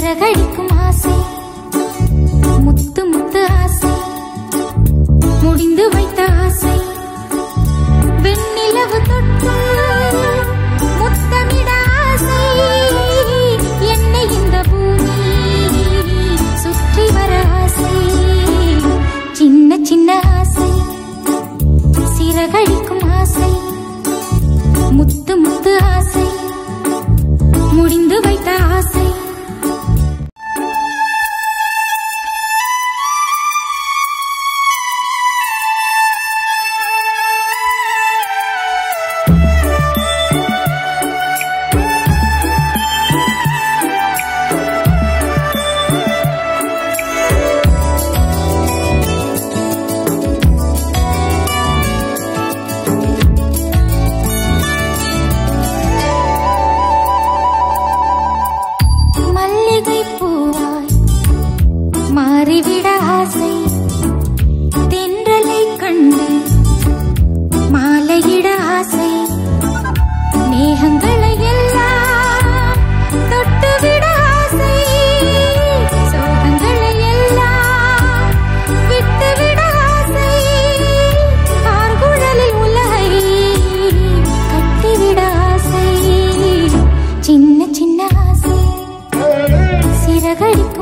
சிறகடிக்கும் ஆசை, முத்து முத்து ஆசை, முடிந்து வைத்த ஆசை, வெண்ணிலவு தொட்டு முத்தமிட ஆசை, என்னை இந்த பூமி சுற்றி வர ஆசை, சின்ன சின்ன ஆசை, சிறகடிக்கும் ஆசை, முத்து முத்து ஆசை, முடிந்து வைத்த ஆசை. மாறிவிட ஆசை, தென்றலை கண்டு மாலையிட ஆசை, மேகங்களை எல்லாம் தொட்டுவிட ஆசை, சோகங்களை எல்லாம் விட்டுவிட ஆசை, ஆர்குழலில் உலகை கட்டிவிட ஆசை, சின்ன சின்ன ஆசை, சிறகடிக்கும்